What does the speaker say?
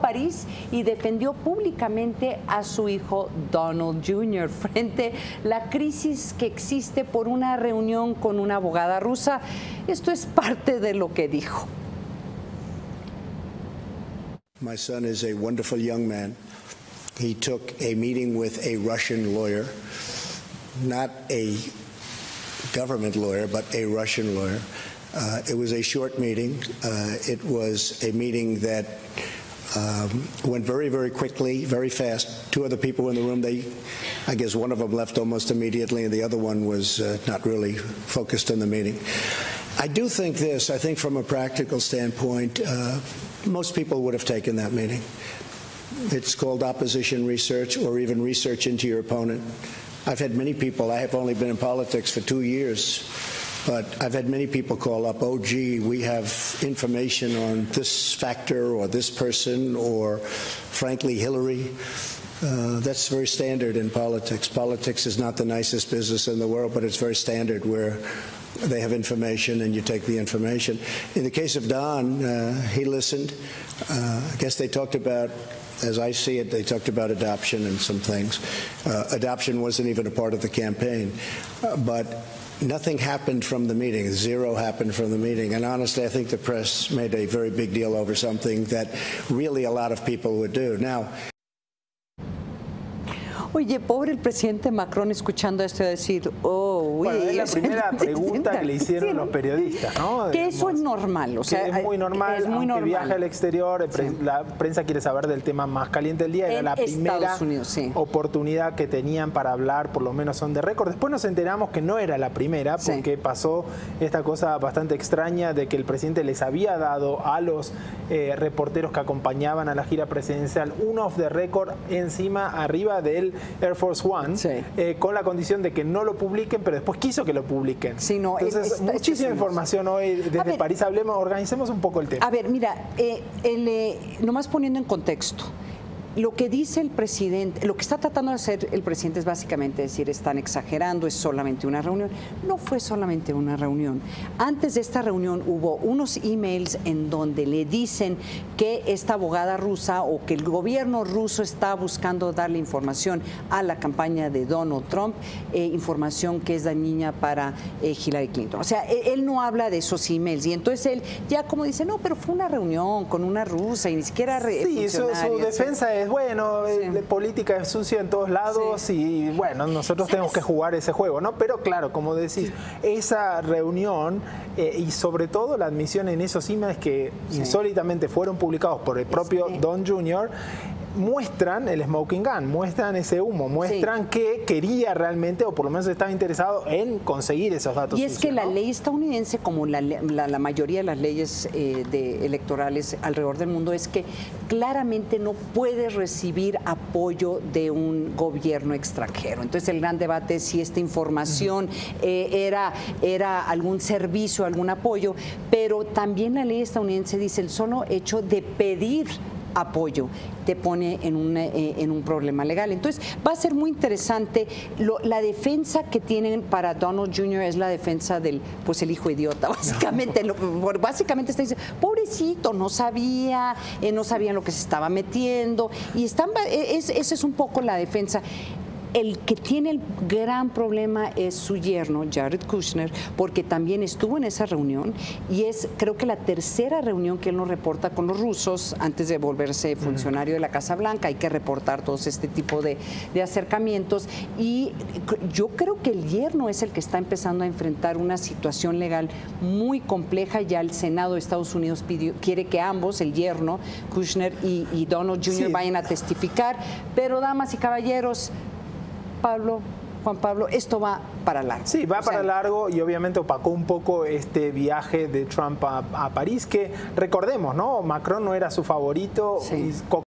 París y defendió públicamente a su hijo Donald Jr. frente a la crisis que existe por una reunión con una abogada rusa. Esto es parte de lo que dijo. My son is a wonderful young man. He took a meeting with a Russian lawyer, not a government lawyer, but a Russian lawyer. It was a short meeting. It was a meeting that went very, very quickly, very fast. Two other people in the room, I guess one of them left almost immediately, and the other one was not really focused on the meeting. I do think this. I think from a practical standpoint, most people would have taken that meeting. It's called opposition research, or even research into your opponent. I've had many people, I have only been in politics for 2 years, but I've had many people call up, oh, gee, we have information on this factor or this person or, frankly, Hillary. That's very standard in politics. Politics is not the nicest business in the world, but it's very standard where they have information and you take the information. In the case of Don, he listened. I guess they talked about, as I see it, they talked about adoption and some things. Adoption wasn't even a part of the campaign. But nothing happened from the meeting. Zero happened from the meeting. And honestly, I think the press made a very big deal over something that really a lot of people would do. Now, oye, pobre el presidente Macron escuchando esto y decir, oh, uy. Bueno, es la primera pregunta que le hicieron los periodistas, ¿no? Que eso es normal, o sea, es muy normal, es muy normal. Viaje al exterior, la prensa quiere saber del tema más caliente del día, era la primera oportunidad que tenían para hablar, por lo menos son de récord. Después nos enteramos que no era la primera, porque pasó esta cosa bastante extraña de que el presidente les había dado a los reporteros que acompañaban a la gira presidencial un off the record encima, arriba del Air Force One, con la condición de que no lo publiquen, pero después quiso que lo publiquen. Sí, no, entonces, muchísima información hoy desde París. Organicemos un poco el tema. A ver, mira, nomás poniendo en contexto, lo que dice el presidente, lo que está tratando de hacer el presidente es básicamente decir, están exagerando, es solamente una reunión. No fue solamente una reunión. Antes de esta reunión hubo unos emails en donde le dicen que esta abogada rusa o que el gobierno ruso está buscando darle información a la campaña de Donald Trump, información que es dañina para Hillary Clinton. O sea, él no habla de esos emails y entonces él ya como dice, no, pero fue una reunión con una rusa y ni siquiera sí, su defensa es bueno, política es sucia en todos lados y bueno, nosotros tenemos que jugar ese juego, ¿no? Pero claro, como decís, esa reunión y sobre todo la admisión en esos emails que insólitamente fueron publicados por el propio Don Jr., muestran el smoking gun, muestran ese humo, muestran que quería realmente, o por lo menos estaba interesado en conseguir esos datos. Y es que la ley estadounidense, como la mayoría de las leyes electorales alrededor del mundo, es que claramente no puedes recibir apoyo de un gobierno extranjero. Entonces el gran debate es si esta información era algún servicio, algún apoyo, pero también la ley estadounidense dice el solo hecho de pedir apoyo te pone en un problema legal. Entonces va a ser muy interesante. La defensa que tienen para Donald Jr. es la defensa del, pues el hijo idiota, básicamente. Básicamente está diciendo, pobrecito, no sabían lo que se estaba metiendo. Y esa es un poco la defensa. El que tiene el gran problema es su yerno, Jared Kushner, porque también estuvo en esa reunión y es, creo que la tercera reunión que él nos reporta con los rusos antes de volverse funcionario de la Casa Blanca. Hay que reportar todos este tipo de acercamientos y yo creo que el yerno es el que está empezando a enfrentar una situación legal muy compleja. Ya el Senado de Estados Unidos quiere que ambos, el yerno, Kushner y Donald Jr. vayan a testificar, pero damas y caballeros, Juan Pablo, esto va para largo. Sí, va para largo y obviamente opacó un poco este viaje de Trump a París, que recordemos, ¿no? Macron no era su favorito.